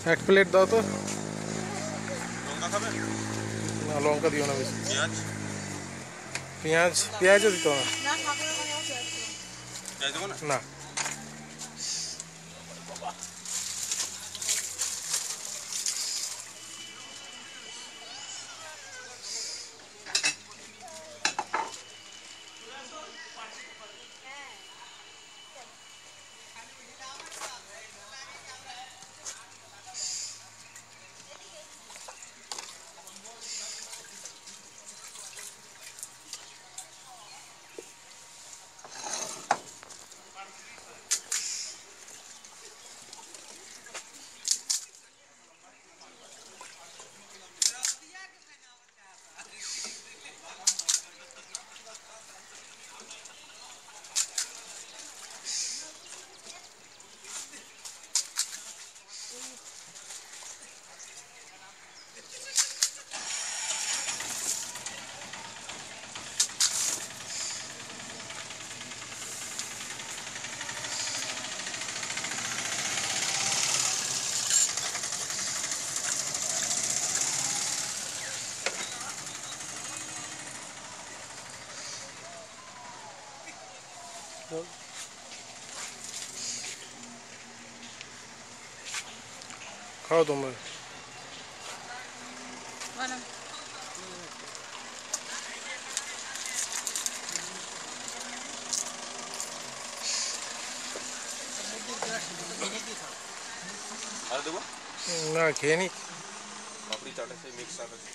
এক প্লেট দাও তো। লঙ্কা খাবে না লঙ্কা দিও না বেশি। পেঁয়াজ পেঁয়াজও দিতে হবে না ঠাকুরের কাছে পেঁয়াজ পেঁয়াজ দেবো না না। খাও তোমরা। বানা আর দেবো না খেয়ে নি। পাপড়ি চাট আছে মিক্স চাট আছে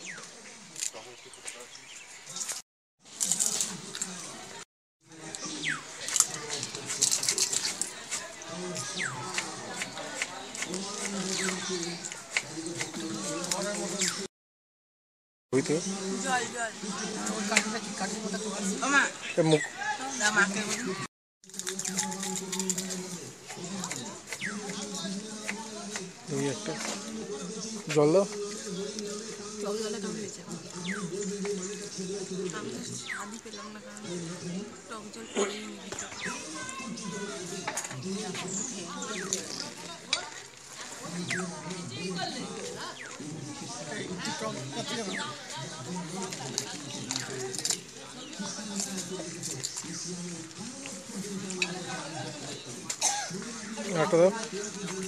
হইতে জল জল ওই কাঠের মতো ওমা মুখ না মাকে বলি এই একটা জল দাও। টক জলে কেমন হয়েছে আমি তো স্বাদই পেলাম না কারণ টক জল পড়েই নি ভিতরে একটা দাও।